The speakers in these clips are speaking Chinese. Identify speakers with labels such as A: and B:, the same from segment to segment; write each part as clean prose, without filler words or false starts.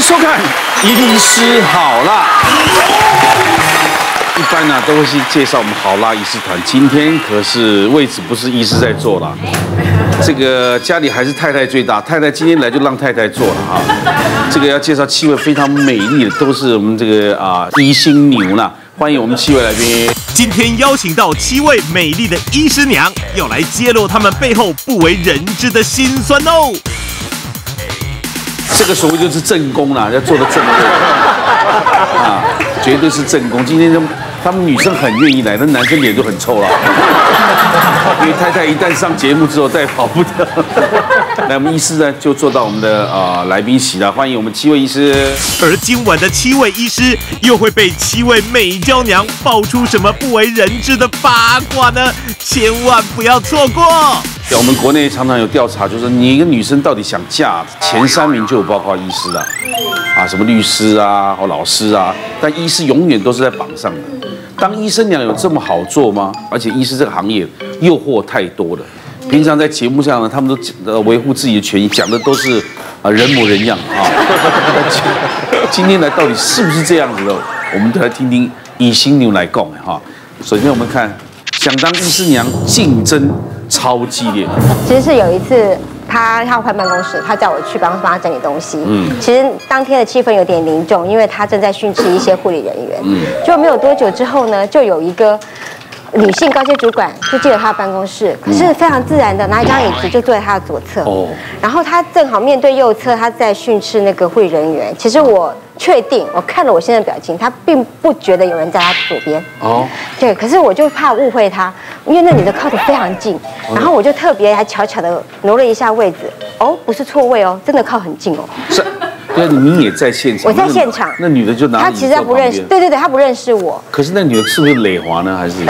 A: 收看《医师好辣》。一般呢都会去介绍我们好辣医师团，今天可是位置不是医师在坐了，这个家里还是太太最大，太太今天来就让太太坐了哈。这个要介绍7位非常美丽的，都是我们这个医星牛呢，欢迎我们7位来宾。
B: 今天邀请到7位美丽的医师娘，要来揭露他们背后不为人知的辛酸哦。
A: 这个所谓就是正宫啦，要做的正位啊，绝对是正宫。今天他们女生很愿意来，那男生脸就很臭了，因为太太一旦上节目之后再跑不掉。来，我们医师呢就坐到我们的来宾席了，欢迎我们7位医师。
B: 而今晚的7位医师又会被7位美娇娘爆出什么不为人知的八卦呢？千万不要错过。
A: 我们国内常常有调查，就是你一个女生到底想嫁，前3名就有包括医师了，什么律师啊，或老师啊，但医师永远都是在榜上的。当医生娘有这么好做吗？而且医师这个行业诱惑太多了。平常在节目上呢，他们都维护自己的权益，讲的都是人模人样啊。今天来到底是不是这样子的？我们都来听听医星牛来讲哈。首先我们看，想当医师娘竞争超激烈。
C: 其实是有一次，他要换办公室，他叫我去帮他整理东西。其实当天的气氛有点凝重，因为他正在训斥一些护理人员。就没有多久之后呢，就有一个女性高阶主管就进了他的办公室，可是非常自然的拿一张椅子就坐在他的左侧。然后他正好面对右侧，他在训斥那个护理人员。其实我确定，我看了我现在的表情，他并不觉得有人在他左边。对，可是我就怕误会他，因为那女的靠得非常近，然后我就特别还悄悄的挪了一下位置。不是错位哦，真的靠很近哦。
A: 是，对，你也在现场。
C: 我在现场。
A: 那女的就拿
C: 她其实她不认识，对，她不认识我。
A: 可是那女的是不是磊华呢？还是？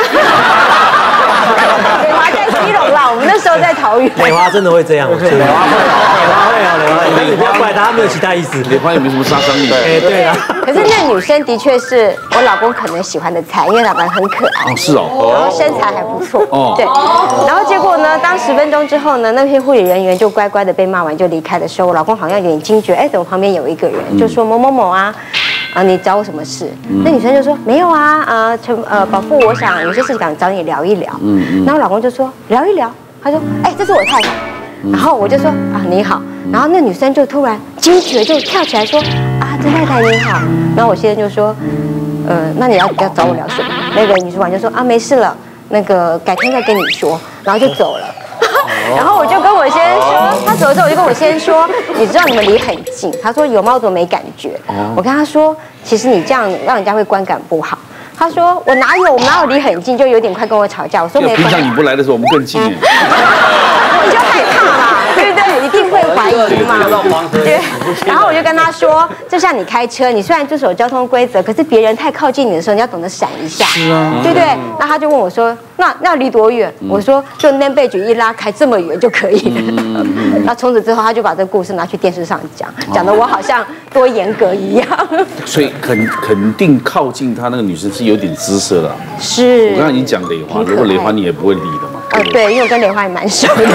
C: 磊华在基隆啦，我们那时候在桃园。
D: 磊华真的会这样，磊华会但你不要怪他，没有其他意思。
A: 磊华也没什么杀伤力。
D: 对啦。
C: 可是那女生的确是我老公可能喜欢的菜，因为老公很可爱。
A: 是哦。
C: 然后身材还不错。对。然后结果呢，当10分钟之后呢，那些护理人员就乖乖的被骂完就离开的时候，我老公好像有点惊觉，怎么旁边有一个人就说某某某啊，你找我什么事？那女生就说没有啊，宝父，我想有些事情想找你聊一聊。然后我老公就说聊一聊，他说这是我太太。然后我就说你好，然后那女生就突然惊觉就跳起来说曾太太你好，然后我先生就说那你要找我聊什么？那个女主管就说没事了，那个改天再跟你说，然后就走了。然后我就跟我先生说，他走的时候我就跟我先生说，你知道你们离很近，他说有吗？我怎么没感觉？我跟他说，其实你这样让人家会观感不好。他说我哪有离很近，就有点快跟我吵架。我说没关系。
A: 平常你不来的时候我们更近。
C: 我就害怕嘛，对不对？一定会怀疑嘛。对。然后我就跟他说，就像你开车，你虽然遵守交通规则，可是别人太靠近你的时候，你要懂得闪一下。是啊。对不对？那他就问我说，那要离多远？我说就 name badge 一拉开这么远就可以。那从此之后，他就把这个故事拿去电视上讲得我好像多严格一样。
A: 所以肯定靠近他那个女生是有点姿色的。
C: 是。我
A: 刚才已经讲磊华，如果磊华你也不会理的嘛。
C: 对，因为我跟磊华也蛮熟的。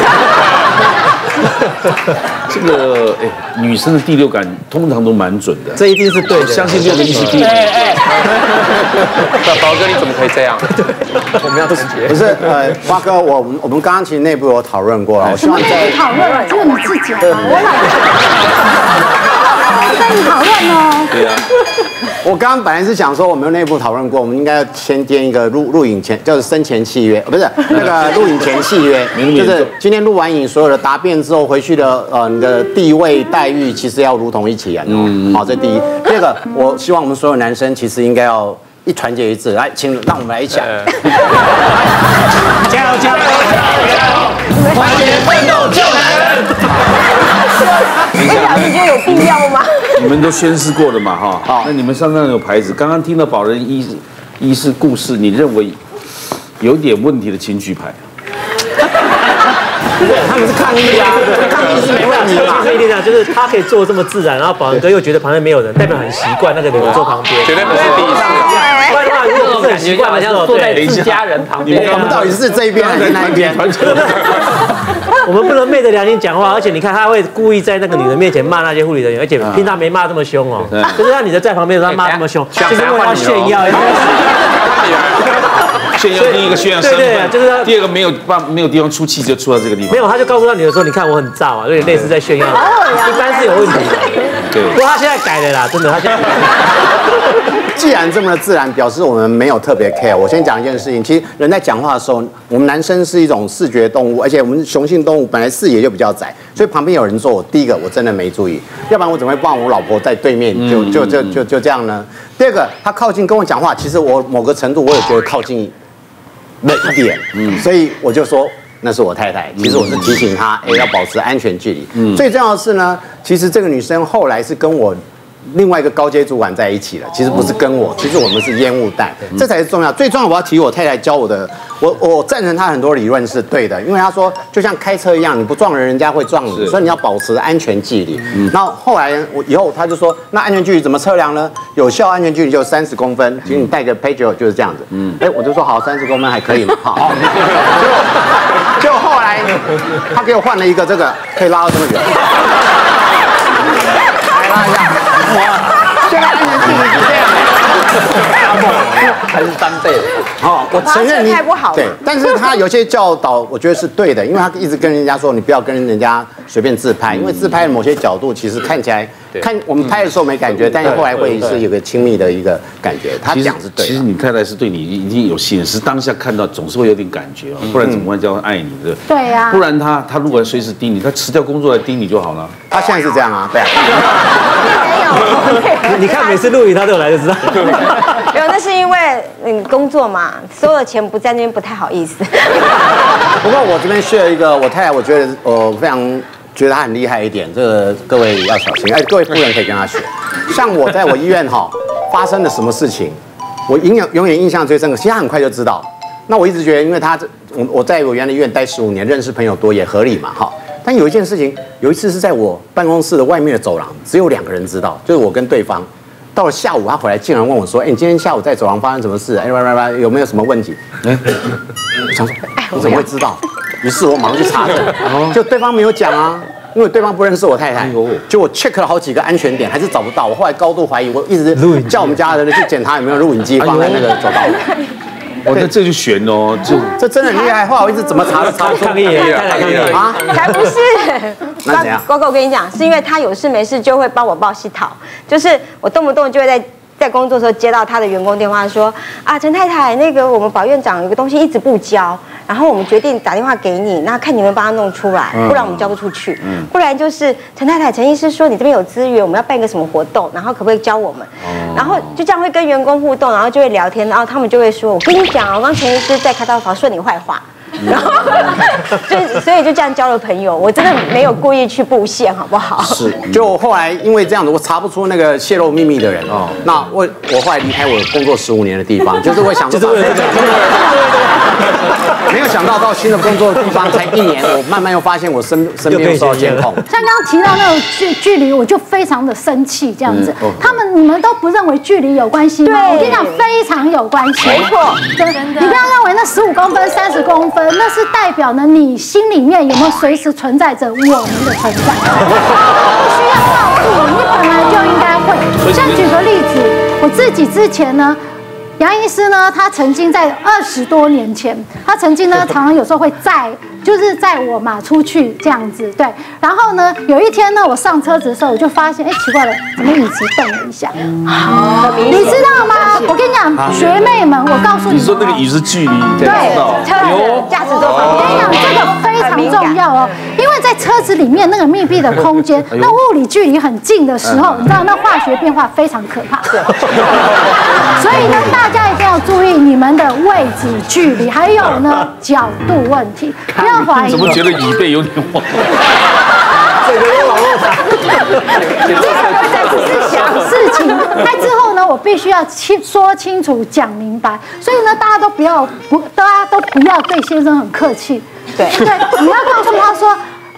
A: 这个女生的第6感通常都蛮准的，
D: 这一定是对的，
A: 相信6个医师听。
E: 宝哥你怎么可以这样？我们要直接。
F: 不是花哥，我们刚刚其实内部有讨论过了，我希望在
G: 讨论了，这个你自己来，我老跟你讨论哦。
A: 对啊。
F: 我刚刚本来是想说，我们内部讨论过，我们应该要先签一个录影前，就是生前契约，不是那个录影前契约，就是今天录完影，所有的答辩之后回去的你的地位待遇，其实要如同一起人哦。好，这第一。第二个，我希望我们所有男生其实应该要团结一致，来，请让我们来一起。加油加油加油！团结奋斗救男人。
C: 我想你觉得有必要吗？
A: 你们都宣誓过了嘛，哈。那你们身上有牌子。刚刚听到保人医师故事，你认为有点问题的，请举牌。
D: 他们是抗议啊，抗议是没问题嘛。所以你讲就是他可以做这么自然，然后保安哥又觉得旁边没有人，代表很习惯那个人坐旁边，
E: 绝对不是第一次。
D: 不然的话，如果不是很习惯的时候，
E: 坐在自家人旁边，
F: 我们到底是这一边还是那一边？
D: 我们不能昧着良心讲话，而且你看他会故意在那个女人面前骂那些护理人员，而且平常没骂这么凶哦，就是让你的在旁边的时候他骂这么凶，就是为了要炫耀。
A: 炫耀第一个炫耀身份，就是第二个没有地方出气就出到这个地方。
D: 没有，他就告诉他女儿说：“你看我很燥啊，有点类似在炫耀。”一般是有问题的。
A: 对，
D: 不过他现在改了啦，真的，他现在。
F: 既然这么的自然，表示我们没有特别 care。我先讲一件事情，其实人在讲话的时候，我们男生是一种视觉动物，而且我们雄性动物本来视野就比较窄，所以旁边有人坐，第一个我真的没注意，要不然我怎么会帮我老婆在对面就这样呢？第二个，他靠近跟我讲话，其实我某个程度我也觉得靠近了一点，所以我就说那是我太太。其实我是提醒她，要保持安全距离。最重要的是呢，其实这个女生后来是跟我另外一个高阶主管在一起了，其实不是跟我，其实我们是烟雾弹，这才是重要。最重要，我要提我太太教我的，我赞成她很多理论是对的，因为她说就像开车一样，你不撞人，人家会撞你，所以你要保持安全距离。然后后来以后她就说，那安全距离怎么测量呢？有效安全距离就30公分，其实你带个 Pager 就是这样子。我就说好，30公分还可以嘛，好。就后来她给我换了一个这个，可以拉到这么远。来拉一下。现在安全距离是这样的，
E: 还是3倍的。
F: 我承认你
C: 太不好了。
F: 对，但是他有些教导我觉得是对的，因为他一直跟人家说你不要跟人家随便自拍，因为自拍的某些角度其实看起来看我们拍的时候没感觉，但是后来会是有个亲密的一个感觉。他讲是对的。
A: 其实你太太是对你已经有心，是当下看到总是会有点感觉哦，不然怎么会叫爱你的？
G: 对呀。
A: 不然他如果随时盯你，他辞掉工作来盯你就好了。
F: 他现在是这样啊，对啊。
D: 你看每次录影他都有来就知道。
C: 没有，那是因为工作嘛，所有的钱不在那边不太好意思。
F: 不过我这边share一个我太太，我觉得非常觉得她很厉害一点，这个各位要小心，各位夫人可以跟她学。像我在我医院发生了什么事情，我永远印象最深刻，其实她很快就知道。那我一直觉得，因为我在我原来医院待15年，认识朋友多也合理嘛，但有一件事情，有一次是在我办公室的外面的走廊，只有2个人知道，就是我跟对方。到了下午，他回来竟然问我说：“你今天下午在走廊发生什么事？有没有什么问题？”我想说，你怎么会知道？于是我马上去查证，就对方没有讲啊，因为对方不认识我太太。就我 check 了好几个安全点，还是找不到。我后来高度怀疑，我一直叫我们家的人去检查有没有录影机放在那个走道。
A: 那这就悬哦，
F: 这真的很厉害。后来我一直怎么查都查不出。
D: 抗议啊！
C: 才不是。
F: 那怎样？
C: 哥哥，我跟你讲，是因为他有事没事就会帮我报系统，就是我动不动就会在工作的时候接到他的员工电话说啊，陈太太，那个我们保院长有个东西一直不交，然后我们决定打电话给你，那看你们帮他弄出来，不然我们交不出去。不然就是陈太太，陈医师说你这边有资源，我们要办一个什么活动，然后可不可以教我们？然后就这样会跟员工互动，然后就会聊天，然后他们就会说，我跟你讲，我刚陈医师在开刀房说你坏话。然后所以就这样交了朋友，我真的没有故意去布线，好不好？
F: 是，就后来因为这样子，我查不出那个泄露秘密的人那我后来离开我工作15年的地方，就是会想，就是为了这个，没有想到到新的工作的地方才1年，我慢慢又发现我身边有受到监控。
G: 像刚刚提到那种距离，我就非常的生气，这样子，你们都不认为距离有关系吗？我跟你讲，非常有关系。
C: 没错，
G: 你不要认为那15公分、30公分。那是代表呢，你心里面有没有随时存在着我们的存在？不需要告诉你，你本来就应该会。像举个例子，我自己之前呢，杨医师呢，他曾经在20多年前，他曾经呢，常常有时候会就是载我嘛出去这样子，对。然后呢，有一天呢，我上车子的时候，我就发现，奇怪了，怎么椅子动了一下？你知道吗？我跟你讲，学妹们，我告诉你，
A: 你说那个椅子距离，
C: 对，车的驾驶座旁边，
G: 我跟你讲，这个非常重要哦，因为在车子里面那个密闭的空间，那物理距离很近的时候，你知道那化学变化非常可怕。所以呢，大家一定要注意你们的位置距离，还有呢角度问题，不要怀疑。
A: 怎么觉得椅背有点晃？
D: 这个有网络上。
G: 这只是小事情，那之后呢，我必须要说清楚、讲明白。所以呢，大家都不要对先生很客气。对，你要告诉他说，帅哥。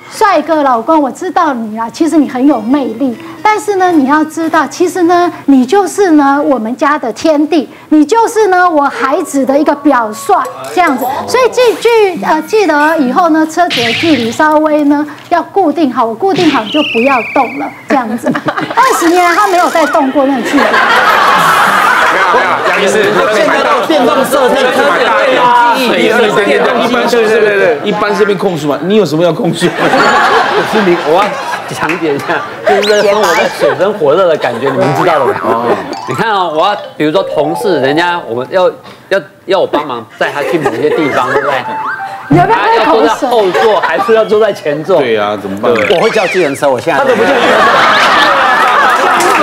G: 哥，老公，我知道你啊，其实你很有魅力，但是呢，你要知道，其实呢，你就是呢我们家的天地，你就是呢我孩子的一个表率，这样子。所以记得以后呢，车子的距离稍微呢要固定好，我固定好你就不要动了，这样子。20年来他没有再动过那个距离。
E: 没有，杨医师，
D: 电动车车子电动机，
A: 对，一般是被控诉嘛。你有什么要控诉？
H: 我要强点一下，就是跟我在水深火热的感觉，你们知道了没有？你看哦，我要比如说同事，人家我们要我帮忙载他去某些地方，对不对？
G: 你要不要喝
H: 要坐在
G: 口水？
H: 后座还是要坐在前座？
A: 对呀，怎么办？
F: 我会叫计程车，我现在。
D: 他怎么叫计程车？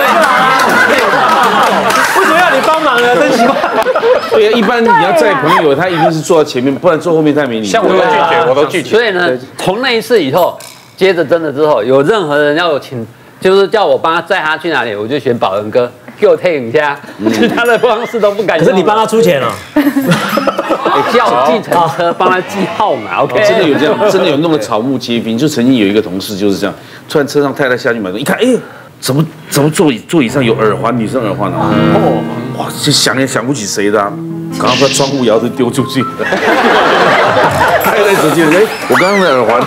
D: 为什么要你帮忙呢？真奇怪。
A: 对呀，一般你要载朋友，他一定是坐在前面，不然坐后面太没礼貌。
E: 像我都拒绝，我都拒绝。
H: 所以呢，从那一次以后，接着真的之后，有任何人要我请，就是叫我帮他载他去哪里，我就选宝仁哥，给我 take 一下，其他的方式都不敢。
D: 可是你帮他出钱了。
H: 叫计程车帮他记号码 ，OK？
A: 真的有这样，真的有弄得草木皆兵。就曾经有一个同事就是这样，突然车上太太下去买东西，一看，哎，怎么座椅上有耳环，女生耳环啊？哦，哇，就想也想不起谁的啊，赶快把窗户摇着丢出去。太太走进来，哎，我刚刚的耳环。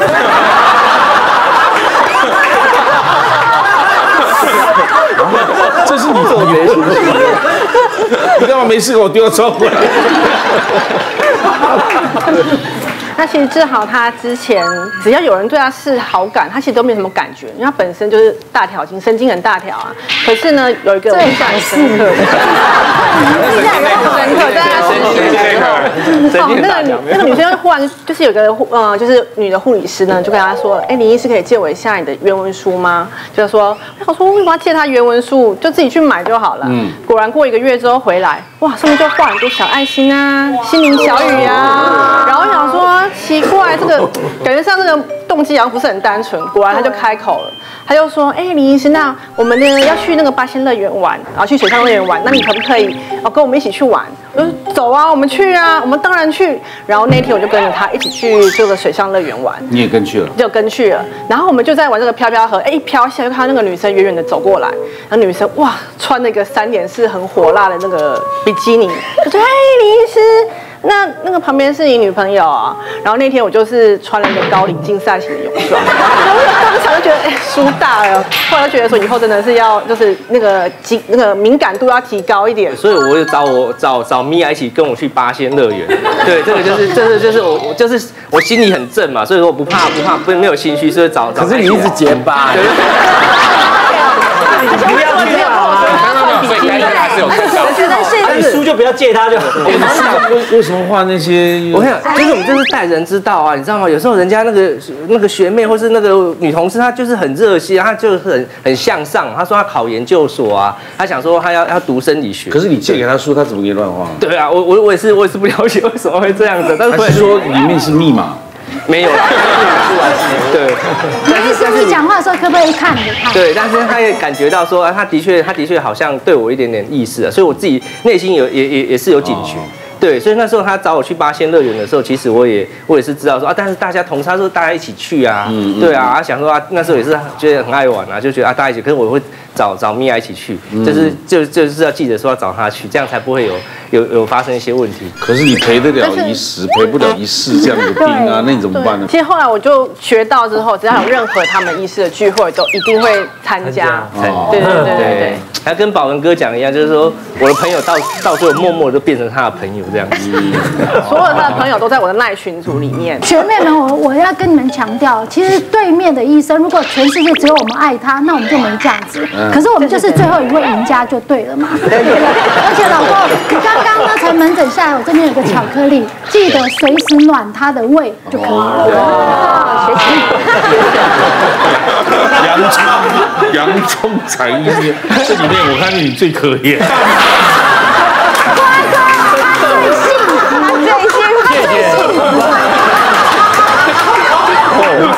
A: 这是你做的，你干嘛没事给我丢到窗户来？
I: 那其实志豪他之前只要有人对他是好感，他其实都没什么感觉，因为他本身就是大条筋，神经很大条啊。可是呢，有一个我印象很深刻的，印象很深刻，在他实习的时候，那个女生忽然就是有个就是女的护理师呢，就跟他说，哎，林医师可以借我一下你的原文书吗？就是说，我说为什么要借他原文书？就自己去买就好了。果然过1个月之后回来，哇，上面就画很多小爱心啊、心灵小语啊，然后我想说。奇怪，这个感觉上这个动机好像不是很单纯。果然他就开口了，他就说：“哎，林医师，那我们呢要去那个8仙乐园玩，然后去水上乐园玩，那你可不可以跟我们一起去玩？”我说：“走啊，我们去啊，我们当然去。”然后那天我就跟着他一起去这个水上乐园玩。
A: 你也跟去了？
I: 就跟去了。然后我们就在玩这个飘飘河，哎，一飘下就看到那个女生远远的走过来，然后女生哇穿那个3点式很火辣的那个比基尼，我说：“哎，林医师。”那个旁边是你女朋友啊，然后那天我就是穿了一个高领竞赛型的泳装，然后我当场就觉得输大了，后来就觉得说以后真的是要就是那个敏感度要提高一点，
J: 所以我就找米娅一起跟我去8仙乐园，对，这个就是我心里很正嘛，所以说我不怕没有心虚，所以找。
F: 可是你一直结巴。
D: 不要去好啊！
E: 所以该还是有成效。
D: 你输就不要借他就好。
A: 为什么画那些？
J: 我想，就是我们就是待人之道啊，你知道吗？有时候人家那个学妹或是那个女同事，她就是很热心，她就是很向上。她说她考研究所啊，她想说她要读生理学。
A: 可是你借给她书，她怎么给你乱画？
J: 对啊，我也是不了解为什么会这样子，但是
A: 还是说里面是密码？
J: 没有，对。
G: 林医师你讲话的时候可不可以看着他？
J: 对，但是他也感觉到说，他的确好像对我一点点意思啊，所以我自己内心也是有警觉。对，所以那时候他找我去8仙乐园的时候，其实我也是知道说啊，但是大家同他说大家一起去啊，对啊，想说啊那时候也是觉得很爱玩啊，就觉得啊大家一起，可是我会找米娅一起去，就是要记得说要找他去，这样才不会有发生一些问题。
A: 可是你赔得了一时，赔不了一世这样的病啊，那你怎么办呢？
I: 其实后来我就学到之后，只要有任何他们医师的聚会，都一定会参加。对。
J: 还跟宝文哥讲一样，就是说我的朋友到最后默默就变成他的朋友这样子。
I: 所有他的朋友都在我的赖群组里面。
G: 学妹们，我要跟你们强调，其实对面的医生，如果全世界只有我们爱他，那我们就没价值。可是我们就是最后一位赢家就对了嘛。而且老公，你刚刚呢才门诊下来，我这边有个巧克力，记得随时暖他的胃就可以了。学习。
A: 洋葱才艺，这里面我看是你最可怜。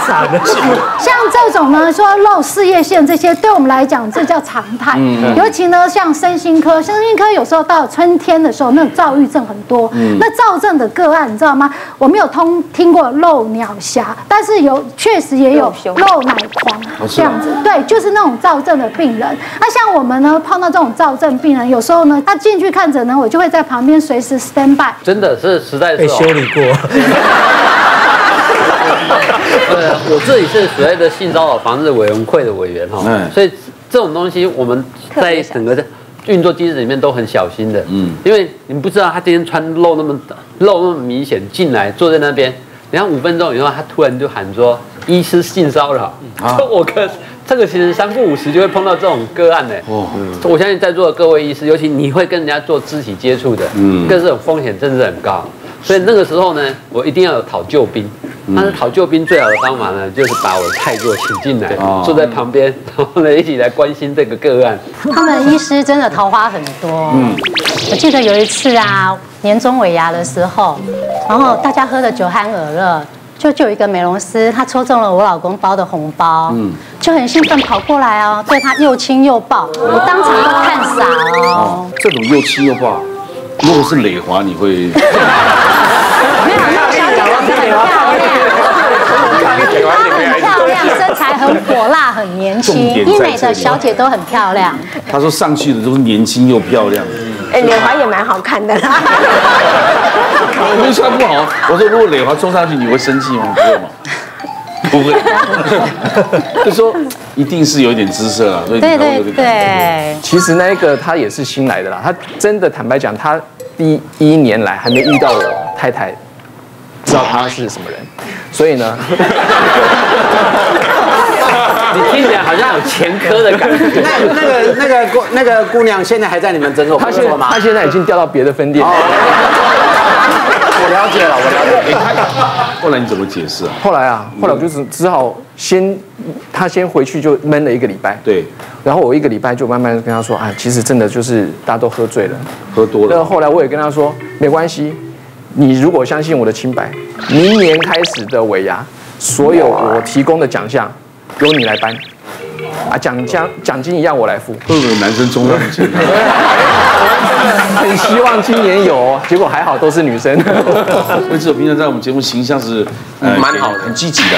D: 惨了。
G: 像这种呢，说露事业线这些，对我们来讲这叫常态。尤其呢，像身心科有时候到春天的时候，那种躁郁症很多。那躁症的个案，你知道吗？我没有听过露鸟侠，但是确实也有露奶狂这样子。对，就是那种躁症的病人。那像我们呢，碰到这种躁症病人，有时候呢，他进去看诊呢，我就会在旁边随时 stand by。
H: 真的是实在是
D: 被修理过。
H: 我这里是所谓的性骚扰防治委员会的委员哈，所以这种东西我们在整个运作机制里面都很小心的，因为你不知道他今天穿露那么明显进来坐在那边，然后5分钟以后他突然就喊说医师性骚扰，这个其实3不5时就会碰到这种个案呢。我相信在座的各位医师，尤其你会跟人家做肢体接触的，跟这种风险真的很高。所以那个时候呢，我一定要有讨救兵。但是讨救兵最好的方法呢，就是把我的太舅请进来，坐在旁边，然后呢一起来关心这个个案。
K: 他们医师真的桃花很多。我记得有一次啊，年终尾牙的时候，然后大家喝的酒酣耳热。就有一个美容师，他抽中了我老公包的红包，就很兴奋跑过来哦，对他又亲又抱，我当场都看傻哦。
A: 这种又亲又抱，如果是磊华，你会？
K: 没有，那个小姐长得很漂亮，很漂亮，身材很火辣，很年轻，医美的小姐都很漂亮。
A: 他说上去的都是年轻又漂亮。
C: 磊华也蛮好看的啦。
A: 我没说他不好，我说如果磊华冲上去，你会生气吗？不会吗？不会。就说一定是有一点姿色啊，所以你才会有点感觉。
L: 其实那一个他也是新来的啦，他真的坦白讲，他第1年来还没遇到我太太，知道他是什么人，所以呢。
H: 你听起来好像有前科的感觉。
F: 那个姑娘现在还在你们诊所工作吗？
L: 她现在已经调到别的分店。
F: 我了解了。
A: 后来你怎么解释啊？
L: 后来我就只好他先回去就闷了1个礼拜。
A: 对。
L: 然后我1个礼拜就慢慢跟他说啊，其实真的就是大家都喝醉了，
A: 喝多了。
L: 那后来我也跟他说，没关系，你如果相信我的清白，明年开始的尾牙，所有我提供的奖项。由你来颁，奖金一样我来付。
A: 会不会有男生冲上去？
L: 很希望今年有，结果还好都是女生。
A: 魏志友平常在我们节目形象是蛮好的，很积极的。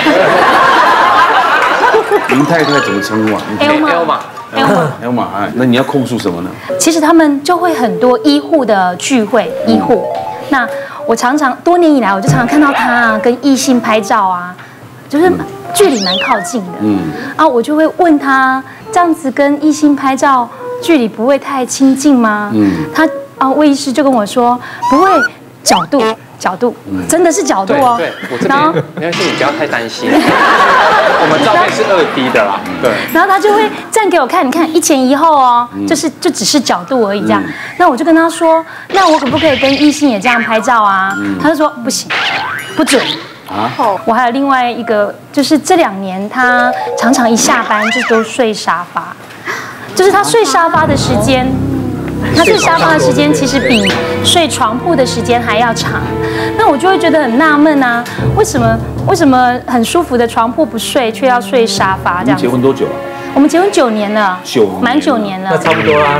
A: 您太太怎么称呼啊 ？Elma，那你要控诉什么呢？
M: 其实他们就会很多医护的聚会，医护。那我多年以来，我就常常看到他跟异性拍照啊，就是距离蛮靠近的。我就会问他，这样子跟异性拍照，距离不会太亲近吗？魏医师就跟我说，不会，角度，真的是角度哦。
E: 对，我这边没关系，你不要太担心。我们照片是2D 的啦，对。
M: 然后他就会站给我看，你看1前1后哦，就只是角度而已这样。那我就跟他说，那我可不可以跟异性也这样拍照啊？他就说不行，不准。我还有另外一个，就是这2年他常常一下班就都睡沙发，就是他睡沙发的时间。他睡沙发的时间其实比睡床铺的时间还要长，那我就会觉得很纳闷啊，为什么很舒服的床铺不睡，却要睡沙发这样？
A: 结婚多久了？
M: 我们结婚9年了，满9年了。
D: 那差不多啦。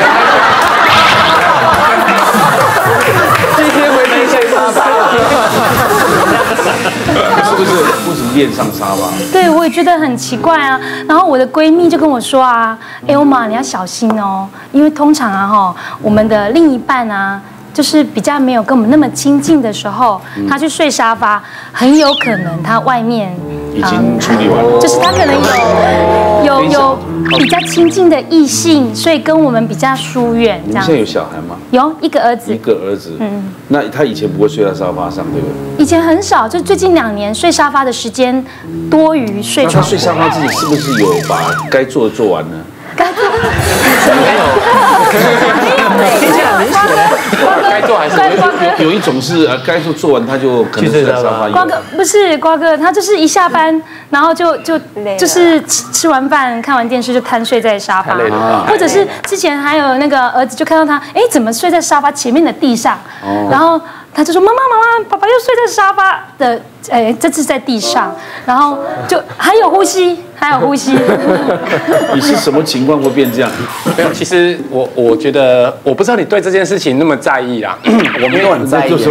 L: 今天回去睡沙发。
A: 是不是为什么恋上沙发？
M: 对，我也觉得很奇怪啊。然后我的闺蜜就跟我说啊，Elma，你要小心哦，因为通常啊我们的另一半啊，就是比较没有跟我们那么亲近的时候，他去睡沙发，很有可能他外面
A: 已经处理完了，
M: 就是他可能有比较亲近的异性，所以跟我们比较疏远。
A: 你现在有小孩吗？
M: 有1个儿子。
A: 1个儿子，那他以前不会睡在沙发上，对不对？
M: 以前很少，就最近2年睡沙发的时间多于睡床。
A: 那他睡沙发自己是不是有把该做的做完呢？
M: 该做的
A: 没有，
M: 听起来很爽。
A: 该做还是有一种是该做完他就可能睡在沙发。
M: 瓜哥不是瓜哥，他就是一下班，然后就是吃完饭看完电视就瘫睡在沙发，或者是之前还有那个儿子就看到他，怎么睡在沙发前面的地上，然后他就说妈妈，爸爸又睡在沙发的，这次在地上，然后就还有呼吸。
A: 你是什么情况会变这样？
L: 没有，其实我觉得我不知道你对这件事情那么在意啦，我没有很在意。你的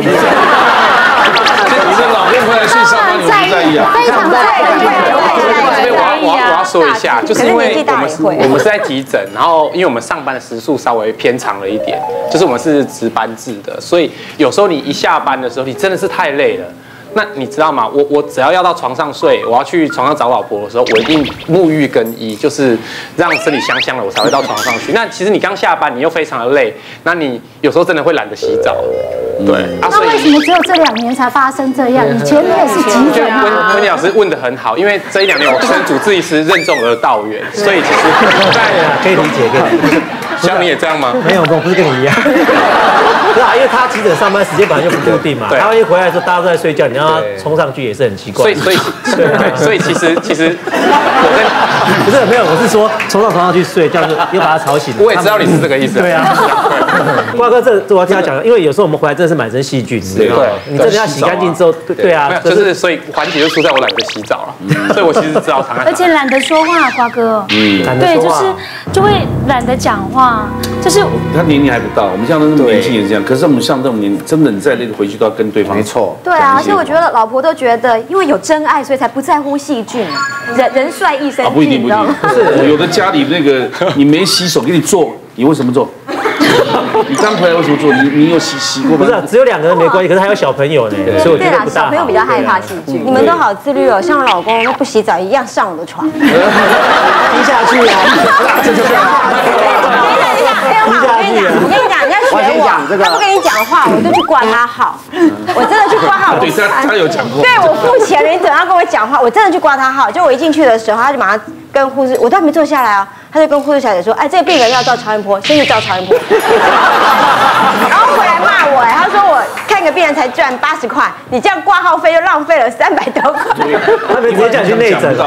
A: 老公回来睡沙发，你不在意啊？
G: 非常在意。
L: 我要说一下，就是因为我们是在急诊，然后因为我们上班的时数稍微偏长了一点，就是我们是值班制的，所以有时候你一下班的时候，你真的是太累了。那你知道吗？我只要到床上睡，我要去床上找老婆的时候，我一定沐浴更衣，就是让身体香香的，我才会到床上去。那其实你刚下班，你又非常的累，那你有时候真的会懒得洗澡。对。
G: 那为什么只有这2年才发生这样？以前你也是急诊啊。
L: 温老师问得很好，因为这1-2年我升主治医师任重而道远，所以其实
D: 可以理解。
L: 像你也这样吗？
D: 没有，我不是跟你一样。对啊，因为他急诊上班时间本来就不固定嘛，他一回来的时候大家都在睡觉，你让他冲上去也是很奇怪。
L: 所以其实我
D: 不是没有，我是说冲到床上去睡觉，又把他吵醒。
L: 我也知道你是这个意思。
D: 对啊。瓜哥，这我要听他讲，因为有时候我们回来真的是满身细菌，对，你真的要洗干净之后，对啊，
L: 就是所以环节就出在我懒得洗澡了，所以我其实知道常常。
M: 而且懒得说话，瓜哥，对，就会懒得讲话，就是
A: 他年龄还不到，我们像那么年轻人这样，可是我们像这种年，真的你再累回去都要跟对方。
F: 没错。
C: 对啊，而且我觉得老婆都觉得，因为有真爱，所以才不在乎细菌啊，人帅益生菌，
A: 不一定，有的家里那个你没洗手给你做，你为什么做？你刚回来为什么做？你有洗过吗？
D: 不是，只有2个人没关系，可是还有小朋友呢，所以我觉得不大好。
C: 小朋友比较害怕细菌。你们都好自律哦，像我老公不洗澡一样上我的床，踢
D: 下去啊！
C: 我跟你讲，你要学我，他不跟你讲话，我就去挂他号，我真的去挂号。
A: 对，他有讲过。
C: 对，我付钱了，你等他跟我讲话，我真的去挂他号。就我一进去的时候，他就马上跟护士，我都还没坐下来啊，他就跟护士小姐说：“哎，这个病人要照超音波，先去照超音波。”然后回来骂我，他说我看个病人才赚80块，你这样挂号费就浪费了300多块。
D: 他们直接叫你去内诊。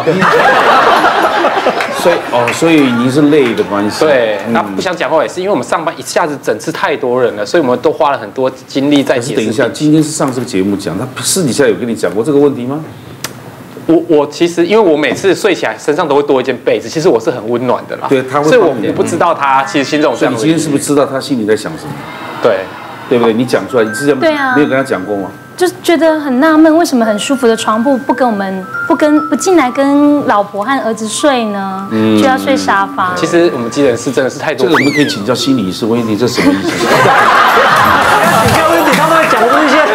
A: 所以你是累的关系。
L: 对，那不想讲话也是因为我们上班一下子诊次太多人了，所以我们都花了很多精力在解释。
A: 等一下，今天是上这个节目讲，他私底下有跟你讲过这个问题吗？
L: 我其实因为我每次睡起来身上都会多一件被子，其实我是很温暖的啦。
A: 对，他会。
L: 所以我不知道他其实心中这样。
A: 你今天是不是知道他心里在想什么？
L: 对
A: 不对？你讲出来，你之前没有跟他讲过吗？
M: 就觉得很纳闷，为什么很舒服的床铺不进来跟老婆和儿子睡呢？就要睡沙发。
L: 其实我们急诊室真的是太多。
A: 这个我们可以请教心理医师温燕婷，这什么意思？
D: 请教温燕婷，他们讲的都是一些。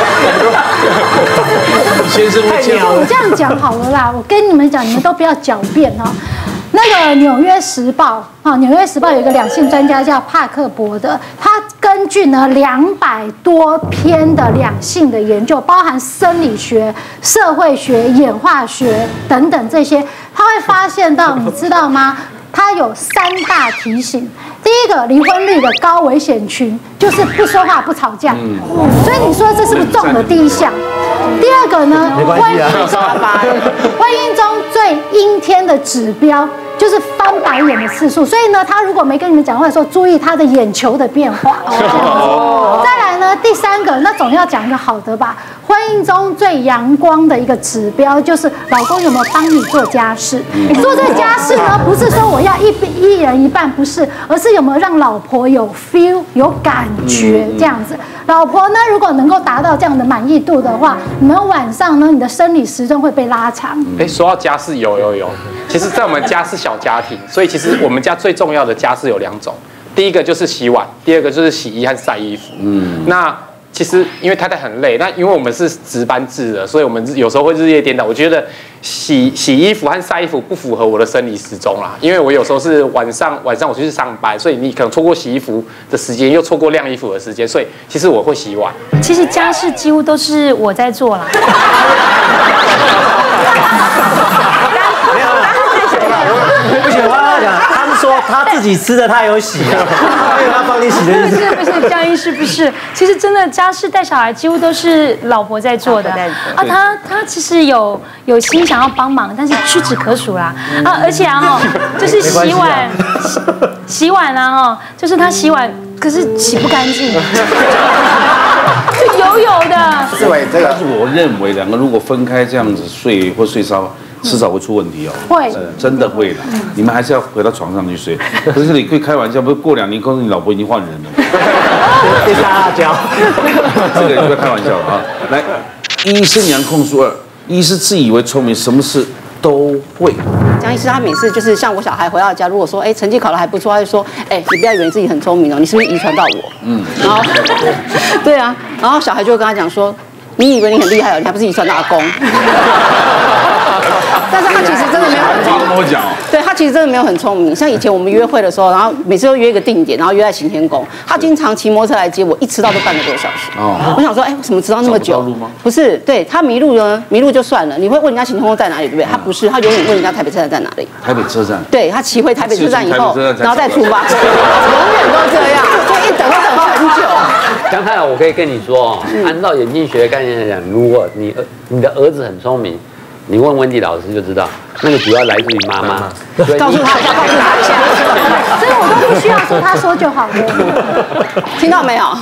A: 先生会
G: 我这样讲好了啦，我跟你们讲，你们都不要狡辩哦。那个《纽约时报》啊，《纽约时报》有一个两性专家叫帕克伯的，他根据呢200多篇的两性的研究，包含生理学、社会学、演化学等等这些，他会发现到，你知道吗？它有3大提醒。第一个，离婚率的高危险群就是不说话、不吵架。所以你说这是不是中了第一项？第二个呢，婚姻中最阴天的指标就是翻白眼的次数。所以呢，他如果没跟你们讲话的时候，注意他的眼球的变化。再来呢，第3个，那总要讲一个好的吧。婚姻中最阳光的一个指标就是老公有没有帮你做家事。做这个家事呢，不是说我要一人一半，不是，而是有没有让老婆有 feel 有感觉这样子。老婆呢，如果能够达到这样的满意度的话，你们晚上呢，你的生理时钟会被拉长。
L: 说到家事，有。其实，在我们家是小家庭，所以其实我们家最重要的家事有2种，第一个就是洗碗，第二个就是洗衣和晒衣服。那其实因为太太很累，那因为我们是值班制的，所以我们有时候会日夜颠倒。我觉得洗衣服和晒衣服不符合我的生理时钟啦，因为我有时候是晚上我去上班，所以你可能错过洗衣服的时间，又错过晾衣服的时间，所以其实我会洗碗。
M: 其实家事几乎都是我在做啦。
D: 不行，我要讲，他们说他自己吃的他有洗啊，他帮你洗的。
M: 不是，江医师不是，其实真的家事带小孩几乎都是老婆在做的啊。他其实有心想要帮忙，但是屈指可数啦啊。而且就是洗碗啊就是他洗碗，可是洗不干净。就油油的。
F: 志伟，这个
A: 但是我认为两个如果分开这样子睡或睡稍，迟早会出问题哦。
G: 会，
A: 真的会的。你们还是要回到床上去睡。可是你会开玩笑，不是过2年，告诉你老婆已经换人了。
D: 被杀辣椒。
A: 这个你不要开玩笑了啊！来，医生娘控诉2，医师自以为聪明，什么事都会。
N: 江医师他每次就是像我小孩回到家，如果说成绩考得还不错，他就说你不要以为你自己很聪明哦，你是不是遗传到我？然后对啊，然后小孩就会跟他讲说，你以为你很厉害哦，你还不是遗传到阿公？但是他其实真的没有很聪明。
A: 跟我讲哦。
N: 对他其实真的没有很聪明。像以前我们约会的时候，然后每次都约一个定点，然后约在行天宫。他经常骑摩托车来接我，一迟到都半个多小时。哦。我想说，为什么迟到那么久？
A: 找不到路吗？
N: 不是，对他迷路呢，迷路就算了，你会问人家行天宫在哪里，对不对？他不是，他永远问人家台北车站在哪里。
A: 台北车站。
N: 对他骑回台北车站以后，然后再出发，永远都这样，所以一等都等很久。
H: 江太，我可以跟你说按照眼镜学的概念来讲，如果你的儿子很聪明。你问温迪老师就知道，那个主要来自于妈妈。
N: 告诉他一下，告诉他一下。
G: 所以我都不需要说，他说就好了。
N: 听到没有？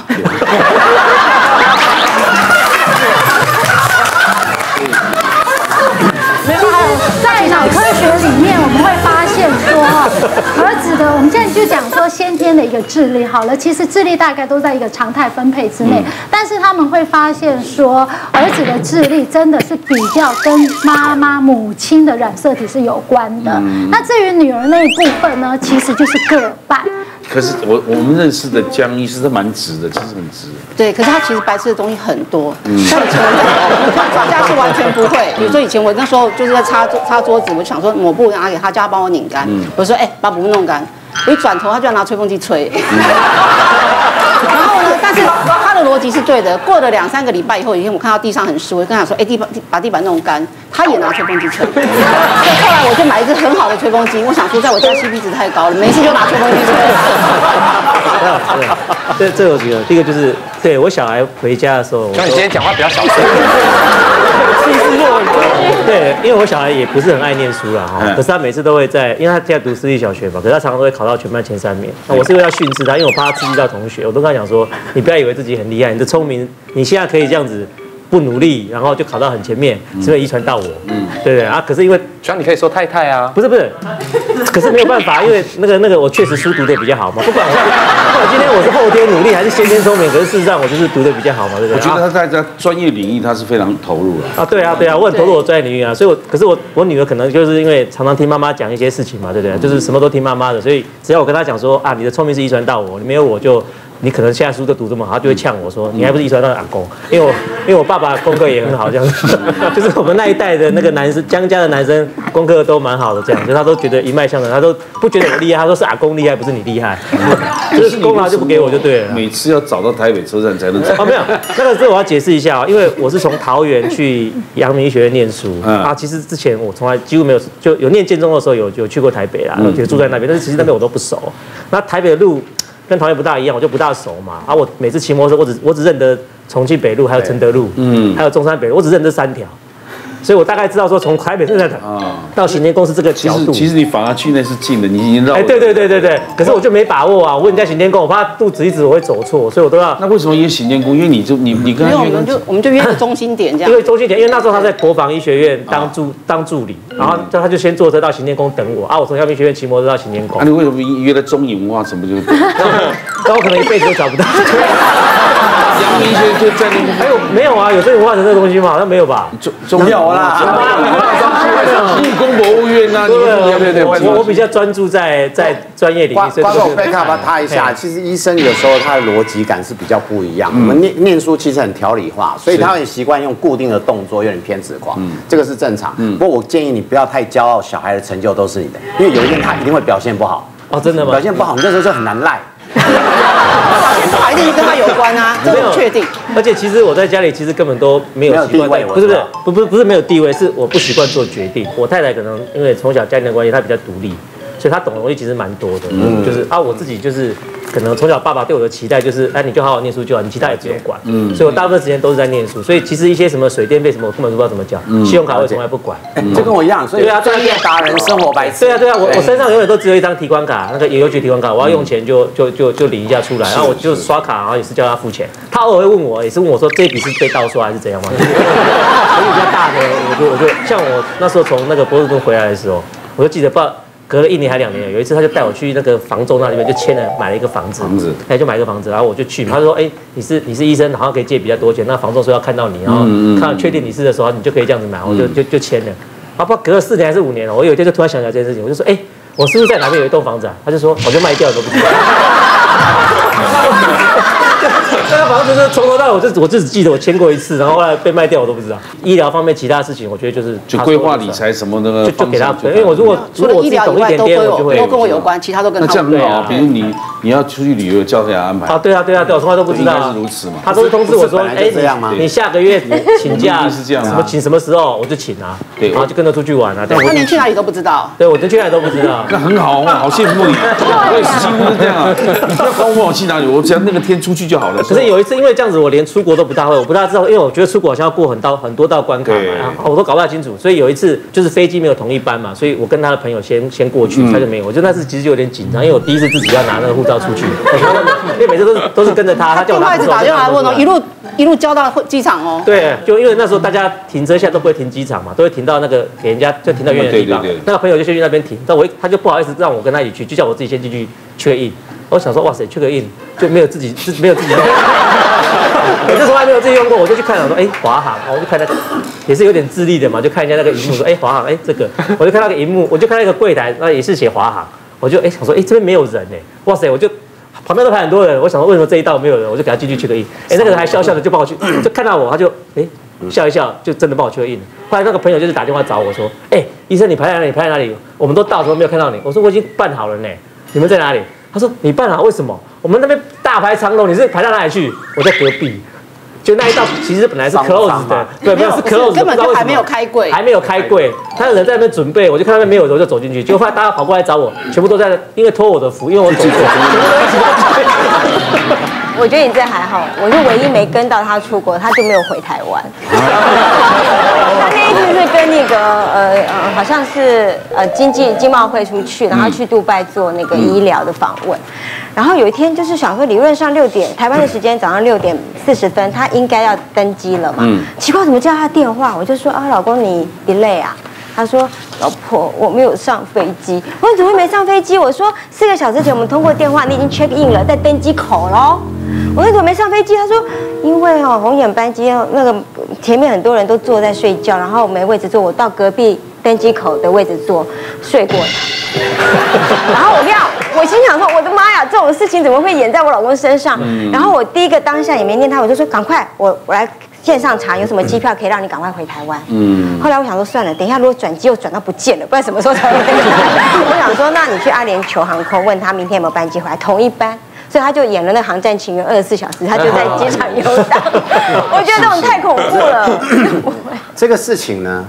G: 在脑科学里面，我们会发现说，儿子的，我们现在就讲说先天的一个智力好了，其实智力大概都在一个常态分配之内，但是他们会发现说，儿子的智力真的是比较跟妈妈母亲的染色体是有关的。那至于女儿那一部分呢，其实就是各半。
A: 可是我们认识的江医师他蛮直的，其实很直。
N: 对，可是他其实白痴的东西很多。像以前我吵架是完全不会。比如说以前我那时候就是在擦桌子，我就想说抹布拿给他，叫他帮我拧干。我说把抹布弄干，我一转头他就要拿吹风机吹。然后呢，但是他的逻辑是对的。过了2-3个礼拜以后，有一天我看到地上很湿，我就跟他说：“把地板弄干。”他也拿吹风机吹。所以后来我就买一支很好的吹风机，我想说在我家 CP 值太高了，没事就拿吹风机
D: 吹。这有几个，第一个就是对我小孩回家的时候，
E: 那你今天讲话比较小声。
D: 对，因为我小孩也不是很爱念书啦哈，可是他每次都会在，因为他现在读私立小学嘛，可是他常常都会考到全班前3名。那我是因为要训斥他，因为我怕他刺激到同学，我都跟他讲说，你不要以为自己很厉害，你的聪明，你现在可以这样子不努力，然后就考到很前面，是因为遗传到我，对不对啊？可是因为，
E: 希望你可以说太太啊，
D: 不是，可是没有办法，因为那个我确实书读得比较好嘛，不管今天我是后天努力还是先天聪明，可是事实上我就是读得比较好嘛，对不对？
A: 我觉得他在专业领域他是非常投入的。
D: 对啊，我很投入我专业领域啊，所以可是我女儿可能就是因为常常听妈妈讲一些事情嘛，对不对？就是什么都听妈妈的，所以只要我跟她讲说你的聪明是遗传到我，你没有我就。你可能现在书都读这么好，他就会呛我说：“你还不是遗传到阿公？”因为我爸爸功课也很好，这样子，就是我们那一代的那个男生，江家的男生功课都蛮好的，这样，就他都觉得一脉相承，他都不觉得我厉害，他说是阿公厉害，不是你厉害，就是功劳就不给我就对了。
A: 每次要找到台北车站才能找。
D: 没有，这我要解释一下，因为我是从桃园去阳明医学院念书其实之前我从来几乎没有，就有念建中的时候有去过台北啦，就住在那边，但是其实那边我都不熟。那台北的路。跟桃园不大一样，我就不大熟嘛。我每次骑摩托车，我只认得重庆北路，还有承德路，还有中山北路，我只认这3条。所以我大概知道说从台北车站到行天宫是这个角度。
A: 其实你反而去那是近的，你已经绕。
D: 对。可是我就没把握啊！我问人家行天宫，我怕肚子一直我会走错，所以我都要。
A: 那为什么约行天宫？因为你跟他约，
N: 我们就约个中心点这样。
D: 因为中心点，因为那时候他在国防医学院当助理，然后他就先坐车到行天宫等我我从阳明学院骑摩托车到行天宫。
A: 你为什么约在中影文化什么就？
D: 那我可能一辈子都找不到。
A: 阳明学院就在那边。
D: 还有没有啊？有中影文化城这个东西吗？好像没有吧？
F: 有啦。
A: 故宫博物院啊，对，
D: 我比较专注在专业领域。
F: 观众贝卡巴他一下，其实医生有时候他的逻辑感是比较不一样。我们念书其实很条理化，所以他很习惯用固定的动作，有点偏执狂，这个是正常。不过我建议你不要太骄傲，小孩的成就都是你的，因为有一天他一定会表现不好。
D: 真的吗？
F: 表现不好，你这时候就很难赖。
N: 一定是跟他有关啊，这个确定。
D: 而且其实我在家里其实根本都没有习惯，不是没有地位，是我不习惯做决定。我太太可能因为从小家庭的关系，她比较独立，所以她懂的东西其实蛮多的。就是我自己就是可能从小爸爸对我的期待就是，哎，你就好好念书就好，你其他也不用管。所以我大部分时间都是在念书，所以其实一些什么水电费什么，我根本都不知道怎么缴，信用卡我从来不管。
F: 这跟我一样，所以对啊，专业达人生活白痴。
D: 对啊，我身上永远都只有一张提款卡，那个邮局提款卡，我要用钱就领一下出来，然后我就刷卡，然后也是叫他付钱。他偶尔会问我，也是问我说这一笔是被盗刷还是怎样嘛？所以比较大的，我就像我那时候从那个波士顿回来的时候，我就记得不知道。隔了1年还2年，有一次他就带我去那个房仲那里面，就买了一个房子，就买一个房子，然后我就去，他说，哎，你是医生，好像可以借比较多钱，那房仲说要看到你，然后确定你是的时候，你就可以这样子买，我就签了。然后不知道隔了4年还是5年了，我有一天就突然想起来这件事情，我就说，哎，我是不是在哪边有一栋房子啊？他就说，我就卖掉了都不知道。那个房子是从头到尾我只记得我签过一次，然后后来被卖掉我都不知道。医疗方面其他事情，我觉得就
A: 规划理财什么那个，
D: 就给他，因为我如果
N: 医疗以外都跟我有关，其他都跟他。
A: 那这样很好，比如你要出去旅游，叫人家安排。
D: 啊，对啊，我从来都不知道。
A: 应该是如此嘛。
D: 他都是通知我说，哎，你下个月请假
A: 是这样，
D: 什么请什么时候我就请啊，对，然后就跟着出去玩啊。
N: 那连去哪里都不知道。
D: 对，我连去哪里都不知道。
A: 那很好，好羡慕你。我也是几乎是这样啊。你不要管我去哪里，我只要那个天出去就好了。
D: 可是有一次因为这样子，我连出国都不大会，我不大知道，因为我觉得出国好像要过很多道关卡嘛，我都搞不太清楚。所以有一次就是飞机没有同一班嘛，所以我跟他的朋友先过去，他就没有。我就那次其实就有点紧张，因为我第一次自己要拿那个护照出去，因为每次都是跟着他叫我拿。
N: 电话一直打电话问哦，一路交到机场哦。
D: 对，就因为那时候大家停车下都不会停机场嘛，都会停到那个给人家就停到远远的地方。那个朋友就先去那边停，但他就不好意思让我跟他一起去，就叫我自己先进去check in。我想说，哇塞，check in就没有自己。我就从来没有自己用过，我就去看，我说，哎，华航，我就看那个，也是有点智力的嘛，就看一下那个荧幕，说，哎，华航，哎，这个，我就看那个荧幕，我就看那个柜台，那也是写华航，我就想说，哎，这边没有人哎，哇塞，我就旁边都排很多人，我想说为什么这一道没有人，我就给他进去check in，哎，那个人还笑笑的就帮我去，就看到我，他就笑一笑，就真的帮我check in。后来那个朋友就是打电话找我说，哎，医生你排在哪里？排在哪里？我们都到，怎么没有看到你？我说我已经办好了呢，你们在哪里？他说你办好，为什么？我们那边大排长龙，你是排到哪里去？我在隔壁。就那一道其实本来是 close 的，对，没有是 close，
N: 根本就还没有开柜，
D: 还没有开柜，他有人在那边准备，我就看那边没有人，我就走进去，结果后来大家跑过来找我，全部都在，因为托我的福，因为我走错，
C: 我觉得你这还好，我是唯一没跟到他出国，他就没有回台湾。他那一次是跟那个好像是经贸会出去，然后去杜拜做那个医疗的访问。然后有一天就是想说，理论上6点台湾的时间早上6点40分，他应该要登机了嘛。奇怪，怎么叫他电话？我就说啊，老公你 delay 啊。他说：“老婆，我没有上飞机。”我说：“怎么会没上飞机？”我说：“4个小时前我们通过电话，你已经 check in 了，在登机口咯。”我说：“怎么没上飞机？”他说：“因为红眼班机那个前面很多人都坐在睡觉，然后没位置坐，我到隔壁登机口的位置坐，睡过他。”然后我心想说：“我的妈呀，这种事情怎么会演在我老公身上？”然后我第一个当下也没念他，我就说：“赶快，我来。”线上查有什么机票可以让你赶快回台湾。后来我想说算了，等一下如果转机又转到不见了，不知道什么时候才会回来。我想说，那你去阿联酋航空问他明天有没有班机回来，同一班。所以他就演了那航站情缘24小时，他就在机场游荡。我觉得这种太恐怖了。
F: 这个事情呢？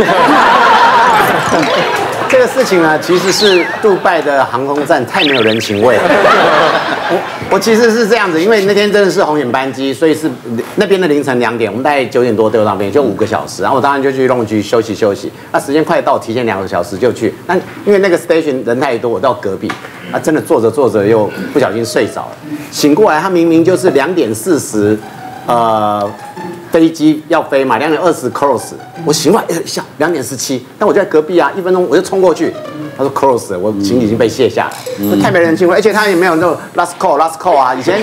F: 这个事情呢，其实是杜拜的航空站太没有人情味了。我其实是这样子，因为那天真的是红眼班机，所以是那边的凌晨2点，我们大概9点多到那边，就5个小时。然后我当然就去弄局休息。那时间快到，提前2个小时就去。那因为那个 station 人太多，我到隔壁，真的坐着又不小心睡着了。醒过来，他明明就是2点40，飞机要飞嘛，2点20 close， 我醒过来下2点17，但我就在隔壁啊，1分钟我就冲过去，他说 close， 我行李已经被卸下来，太没人情味，而且他也没有那种 last call 啊，以前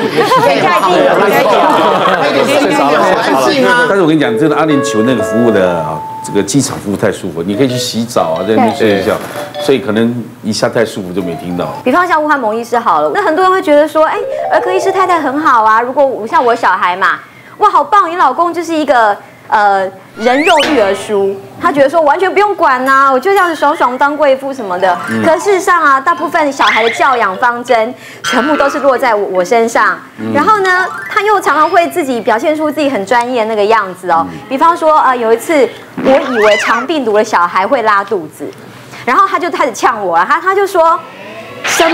A: 但是我跟你讲，这个阿联酋那个服务的这个机场服务太舒服，你可以去洗澡啊，在那边睡一觉，所以可能一下太舒服就没听到。
O: 比方像吴汉蒙医师好了，那很多人会觉得说，哎，儿科医师太太很好啊，如果像我小孩嘛。哇，好棒！你老公就是一个人肉育儿书，他觉得说完全不用管呐，我就这样子爽爽当贵妇什么的。可事实上啊，大部分小孩的教养方针全部都是落在我身上。然后呢，他又常常会自己表现出自己很专业的那个样子哦。比方说有一次我以为肠病毒的小孩会拉肚子，然后他就开始呛我了，他就说什么？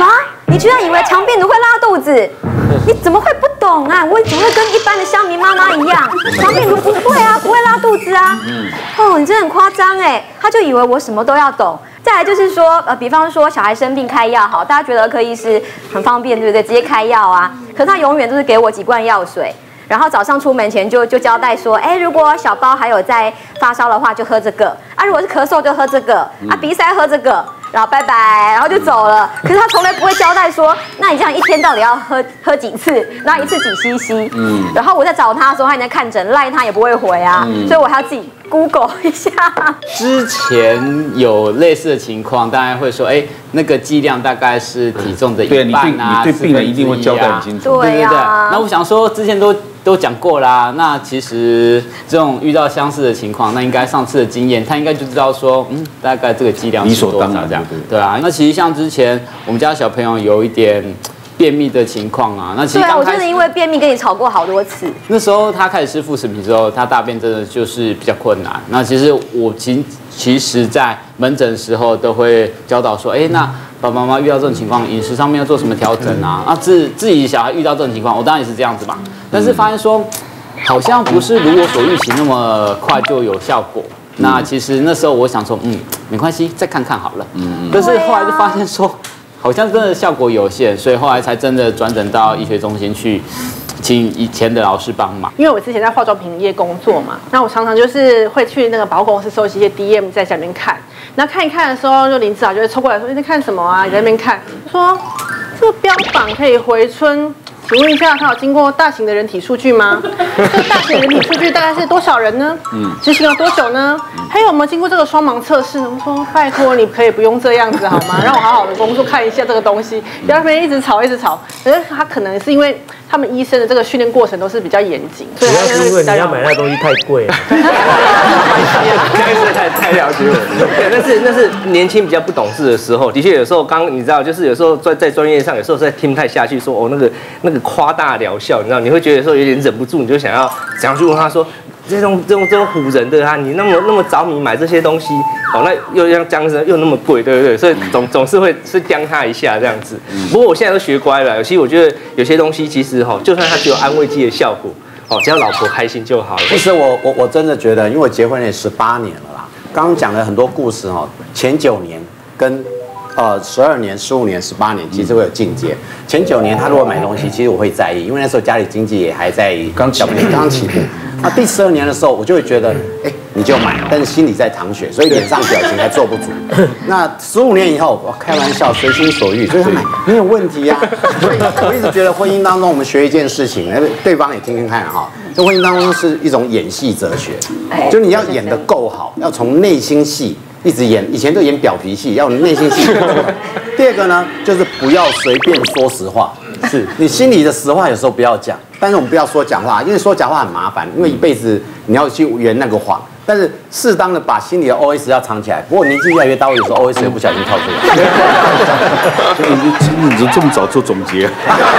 O: 你居然以为肠病毒会拉肚子？你怎么会不懂啊？我怎么会跟一般的乡民妈妈一样？肠病毒不会啊，不会拉肚子啊。哦，你真的很夸张哎，他就以为我什么都要懂。再来就是说，比方说小孩生病开药，好，大家觉得儿科医师很方便，对不对？直接开药啊。可是他永远都是给我几罐药水，然后早上出门前就交代说，哎，如果小包还有在发烧的话，就喝这个啊；如果是咳嗽就喝这个啊，鼻塞喝这个。然后拜拜，然后就走了。可是他从来不会交代说，那你这样一天到底要喝几次？那一次几 cc？然后我在找他的时候，他已经在看诊，赖他也不会回啊，所以我还要自己 Google 一下。
P: 之前有类似的情况，大家会说，哎，那个剂量大概是体重的一半啊，
A: 你对病人一定会交代很清楚。
O: 对啊。
P: 那我想说，之前都讲过啦。那其实这种遇到相似的情况，那应该上次的经验，他应该就知道说，大概这个剂量是多少这样。对啊。那其实像之前我们家小朋友有一点便秘的情况啊，那其实
O: 对啊，我真的因为便秘跟你吵过好多次。
P: 那时候他开始吃副食品之后，他大便真的就是比较困难。那其实我其实在门诊时候都会教导说，哎，那爸爸妈妈遇到这种情况，饮食上面要做什么调整啊？啊，自己小孩遇到这种情况，我当然也是这样子嘛。但是发现说，好像不是如我所预期那么快就有效果。那其实那时候我想说，没关系，再看看好了。但是后来就发现说，好像真的效果有限，所以后来才真的转诊到医学中心去，请以前的老师帮忙。
I: 因为我之前在化妆品业工作嘛，那我常常就是会去那个百货公司收集一些 DM 在下面看，然后看一看的时候，就林志豪就会凑过来说：“你在看什么啊？你在那边看。”说：“这个标榜可以回春。”请问一下，他有经过大型的人体数据吗？这个大型的人体数据大概是多少人呢？执行了多久呢？还有没有经过这个双盲测试呢？我说拜托，你可以不用这样子好吗？让我好好的工作看一下这个东西，不要那边一直吵。可是他可能是因为他们医生的这个训练过程都是比较严谨，
D: 主要是因为你要买那东西太贵了。
J: 现在是太了解我。对，那是年轻比较不懂事的时候，的确有时候你知道，就是有时候在专业上，有时候在听不太下去，说哦那个夸大疗效，你知道，你会觉得说有点忍不住，你就想要去问他说，这种唬人的啊，你那么着迷买这些东西，哦，那又像姜生又那么贵，对不对？所以总是会刁他一下这样子。不过我现在都学乖了，其实我觉得有些东西其实就算它只有安慰剂的效果，只要老婆开心就好了。
F: 其实我真的觉得，因为我结婚也18年了啦，刚刚讲了很多故事前9年跟12年、15年、18年，其实会有进阶。前9年他如果买东西，其实我会在意，因为那时候家里经济也还在刚起步。那第12年的时候，我就会觉得，你就买，但是心里在淌血，所以脸上表情还做不足。那15年以后，我开玩笑，随心所欲，所以他买没有问题啊。所以我一直觉得婚姻当中，我们学一件事情，对方也听听看哈。在婚姻当中是一种演戏哲学，就你要演得够好，要从内心戏。一直演，以前都演表皮戏，要内心戏。第二个呢，就是不要随便说实话，是你心里的实话有时候不要讲，但是我们不要说假话，因为说假话很麻烦，因为一辈子你要去圆那个谎。但是适当的把心里的 OS 要藏起来。不过年纪越来越大，有时候 OS 也不小心套出来。
A: 你这么早做总结？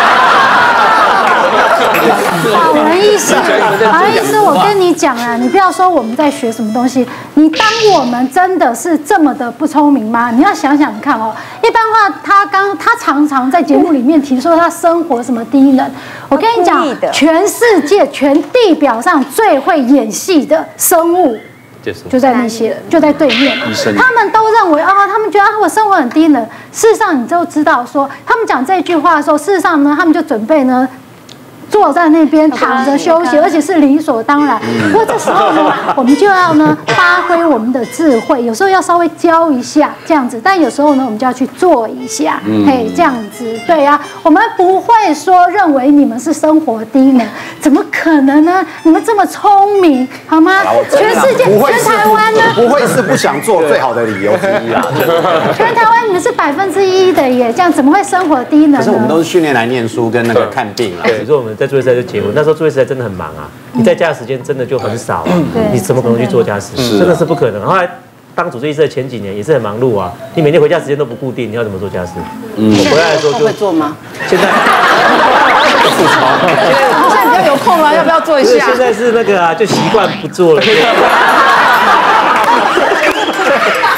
G: 好人医师，我跟你讲啊，你不要说我们在学什么东西，你当我们真的是这么的不聪明吗？你要想想看哦。一般话，他常常在节目里面提说他生活什么低能，我跟你讲，全世界全地表上最会演戏的生物。就在那些，就在对面，他们都认为他们觉得我生活很低能。事实上，你就知道说，他们讲这句话的时候，事实上呢，他们就准备呢。坐在那边躺着休息，而且是理所当然。不过这时候呢，我们就要呢发挥我们的智慧，有时候要稍微教一下这样子，但有时候呢，我们就要去做一下，这样子，对啊，我们不会说认为你们是生活低能，怎么可能呢？你们这么聪明，好吗？全世界，全台湾呢？
F: 不会是不想做最好的理由之一啦。
G: 全台湾你们是1%的耶，这样怎么会生活低能呢？
F: 可是我们都是训练来念书跟那个看病啦。
D: 对，比如说我们在作业时代就结婚，那时候作业时代真的很忙啊，你在家的时间真的就很少，你怎么可能去做家事？真的是不可能。后来当主治医师的前几年也是很忙碌啊，你每天回家时间都不固定，你要怎么做家事？我回来的时候就
N: 会做吗？
D: 现在
N: 吐槽，现在比较有空了，要不要做一下？
D: 现在是那个就习惯不做了。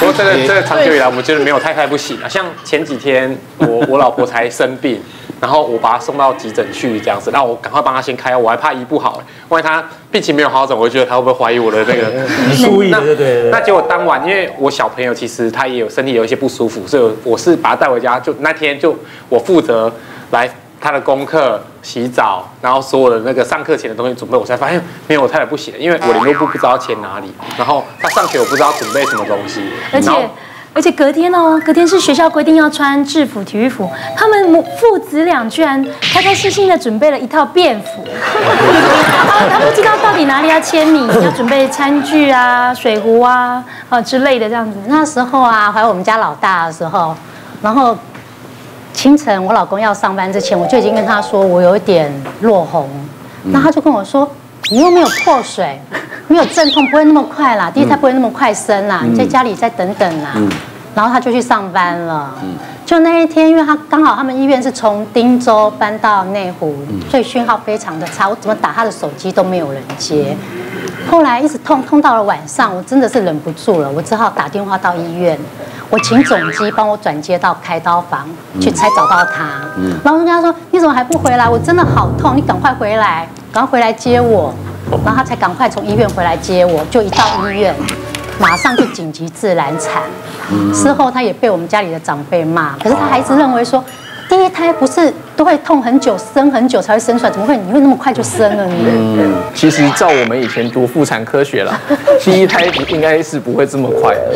E: 过这个长久以来，我觉得没有太不行啊。像前几天我老婆才生病，然后我把她送到急诊去这样子，然后我赶快帮她先开药，我还怕医不好，万一她病情没有好转，我就觉得她会不会怀疑我的那个
D: 故意的，对。
E: 那结果当晚，因为我小朋友其实他也有身体有一些不舒服，所以我是把他带回家，就那天就我负责来他的功课、洗澡，然后所有的那个上课前的东西准备，我才发现没有我太太不行，因为我联络簿不知道填哪里，然后他上学我不知道准备什么东西，
M: 而且隔天是学校规定要穿制服、体育服，他们父子俩居然开开心心的准备了一套便服，他不知道到底哪里要签名，要准备餐具啊、水壶啊之类的这样子。
K: 那时候啊，怀我们家老大的时候，然后清晨我老公要上班之前，我就已经跟他说我有一点落红，那他就跟我说。你又没有破水，没有阵痛，不会那么快啦，第一胎不会那么快生啦，你在家里再等等啦。然后他就去上班了。就那一天，因为他刚好他们医院是从汀州搬到内湖，所以讯号非常的差，我怎么打他的手机都没有人接。后来一直痛到了晚上，我真的是忍不住了，我只好打电话到医院，我请总机帮我转接到开刀房去，才找到他。然后我就跟他说：“你怎么还不回来？我真的好痛，你赶快回来。”赶快回来接我，然后他才赶快从医院回来接我，就一到医院，马上就紧急自然产。事后他也被我们家里的长辈骂，可是他还一直认为说，第一胎不是都会痛很久、生很久才会生出来，怎么会你会那么快就生了呢？
L: 其实照我们以前读妇产科学啦，第一胎应该是不会这么快的。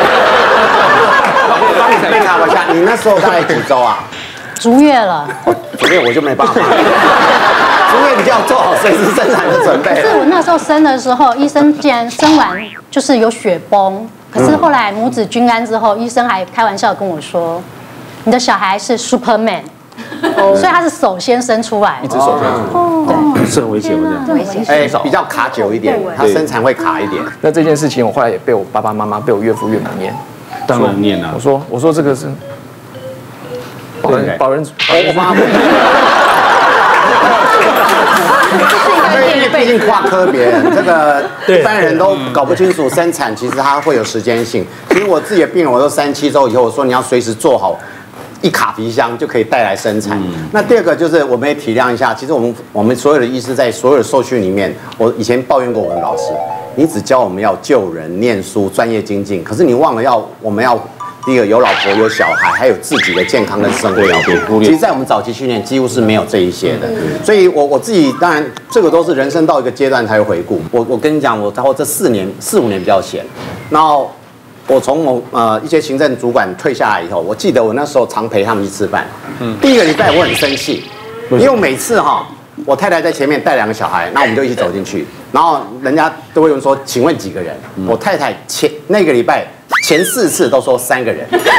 F: 帮你检查一下，你那时候大概几周啊？
K: 足月了。
F: 足月我就没办法。因为你就要做好随时生产的准备。
K: 可是我那时候生的时候，医生竟然生完就是有血崩，可是后来母子均安之后，医生还开玩笑跟我说，你的小孩是 Superman， 所以他是首先生出来，
A: 一只手对，是很危险的，
K: 危险。
F: 比较卡久一点，他生产会卡一点。
L: 那这件事情我后来也被我爸爸妈妈、被我岳父岳母念，
A: 当然念啊。
L: 我说这个是保人，
F: 我妈。因为毕竟跨科别人，这个一般人都搞不清楚生产，其实它会有时间性。其实我自己的病人，我都3、7周以后，我说你要随时做好一卡皮箱就可以带来生产。那第二个就是我们也体谅一下，其实我们所有的医师在所有的受训里面，我以前抱怨过我们老师，你只教我们要救人、念书、专业精进，可是你忘了我们要。第一个有老婆有小孩，还有自己的健康跟生活要顾虑。其实，在我们早期训练几乎是没有这一些的，所以我自己当然这个都是人生到一个阶段才会回顾。我跟你讲，我这4、5年比较闲，然后我从一些行政主管退下来以后，我记得我那时候常陪他们去吃饭。第一个礼拜我很生气，因为我每次我太太在前面带2个小孩，那我们就一起走进去，然后人家都会问说，请问几个人？我太太那个礼拜。前4次都说3个人，那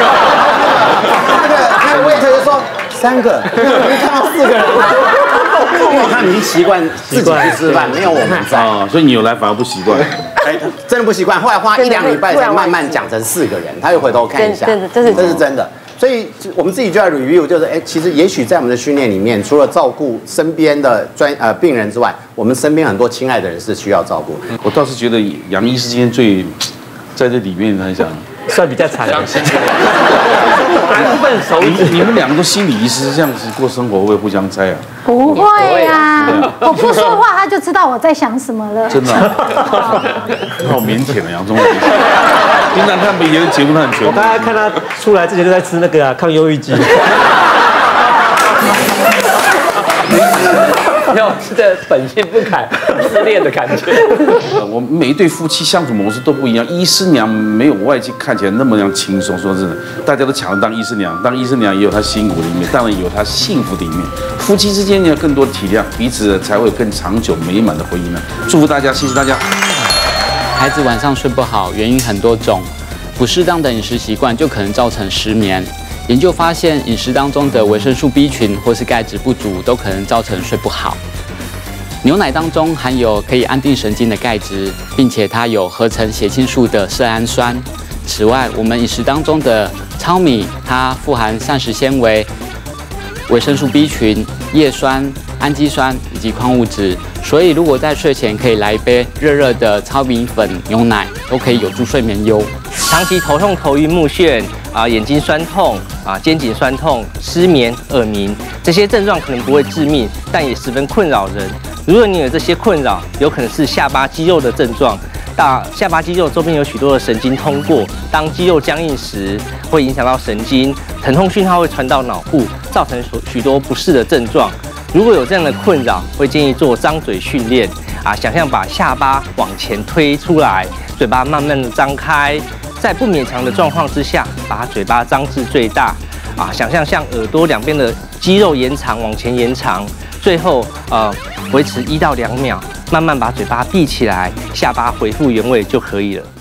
F: 个 waiter 就说3个，没看到4个人，因为他们已经习惯自己去吃饭，没有我们在，
A: 所以你有来反而不习惯。
F: 真的不习惯。后来花1、2礼拜才慢慢讲成4个人，他又回头看一下，这是真的。所以我们自己就在 review， 就是其实也许在我们的训练里面，除了照顾身边的病人之外，我们身边很多亲爱的人是需要照顾。
A: 我倒是觉得杨医师今天最。在这里面来讲，
D: 算比较惨的。
A: 你们2个都心理医师，这样子过生活会不会互相猜啊？
G: 不会呀，我不说话他就知道我在想什么了。
A: 真的，好腼腆啊，杨宗纬。平常看别人节目他很全。
D: 我刚才看他出来之前就在吃那个抗忧郁剂。
H: 有这本性不改、自恋的感觉。
A: 我们每一对夫妻相处模式都不一样，医师娘没有外界看起来那么样轻松。说真的，大家都抢着当医师娘，当医师娘也有她辛苦的一面，当然也有她幸福的一面。夫妻之间要更多体谅，彼此才会有更长久美满的婚姻呢。祝福大家，谢谢大家。
P: 孩子晚上睡不好，原因很多种，不适当的饮食习惯就可能造成失眠。研究发现，饮食当中的维生素 B 群或是钙质不足，都可能造成睡不好。牛奶当中含有可以安定神经的钙质，并且它有合成血清素的色氨酸。此外，我们饮食当中的糙米，它富含膳食纤维、维生素 B 群、叶酸、氨基酸以及矿物质。所以，如果在睡前可以来一杯热热的糙米粉牛奶，都可以有助睡眠
J: 长期头痛、头晕目眩眼睛酸痛肩颈酸痛、失眠、耳鸣，这些症状可能不会致命，但也十分困扰人。如果你有这些困扰，有可能是下巴肌肉的症状。下巴肌肉周边有许多的神经通过，当肌肉僵硬时，会影响到神经，疼痛讯号会传到脑部，造成许多不适的症状。如果有这样的困扰，会建议做张嘴训练想象把下巴往前推出来，嘴巴慢慢的张开，在不勉强的状况之下，把嘴巴张至最大想象像耳朵两边的肌肉延长往前延长，最后维持1到2秒，慢慢把嘴巴闭起来，下巴恢复原位就可以了。